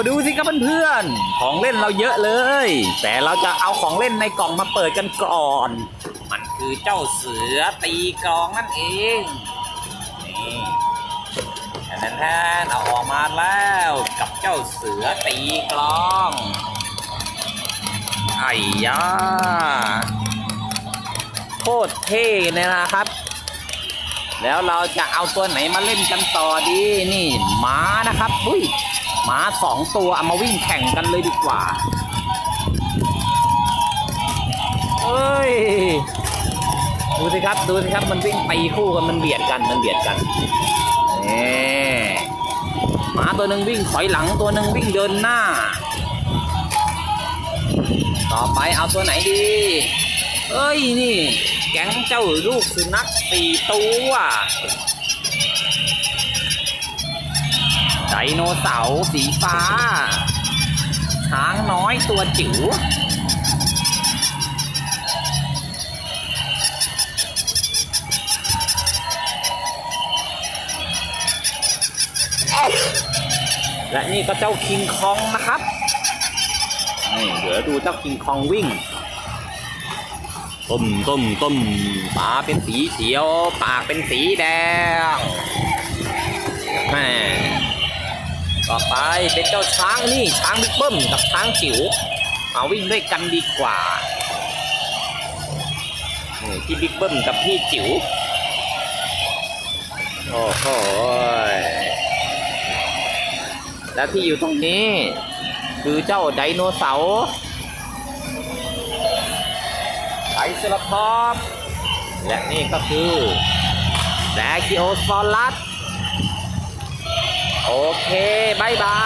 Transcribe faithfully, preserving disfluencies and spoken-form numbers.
ดูสิครับเพื่อนๆของเล่นเราเยอะเลยแต่เราจะเอาของเล่นในกล่องมาเปิดกันก่อนมันคือเจ้าเสือตีกลองนั่นเองนี่แทนแทนเอาออกมาแล้วกับเจ้าเสือตีกลองไอ้ยาโคตรเท่เลยนะครับแล้วเราจะเอาตัวไหนมาเล่นกันต่อดีนี่ม้านะครับอุ้ยม้าสองตัวเอามาวิ่งแข่งกันเลยดีกว่าเอ้ยดูสิครับดูสิครับมันวิ่งตีคู่กันมันเบียดกันมันเบียดกันนี่ม้าตัวหนึ่งวิ่งถอยหลังตัวหนึ่งวิ่งเดินหน้าต่อไปเอาตัวไหนดีเอ้ยนี่แก๊งเจ้าลูกสุนัขสี่ตัวไดโนเสาร์สีฟ้าช้างน้อยตัวจิ๋วและนี่ก็เจ้าคิงคองนะครับนี่เดี๋ยวดูเจ้าคิงคองวิ่งต้มต้มต้มตาเป็นสีเขียวปากเป็นสีแดงแม่ต่อไปเป็นเจ้าช้างนี่ช้างบิ๊กเบิ้มกับช้างจิ๋วมาวิ่งด้วยกันดีกว่านี่ที่บิ๊กเบิ้มกับพี่จิ๋วโอ้โหแล้วที่อยู่ตรงนี้คือเจ้าไดโนเสาร์ไทรเซราทอปส์และนี่ก็คือแบคิโอซอรัสโอเคบายบาย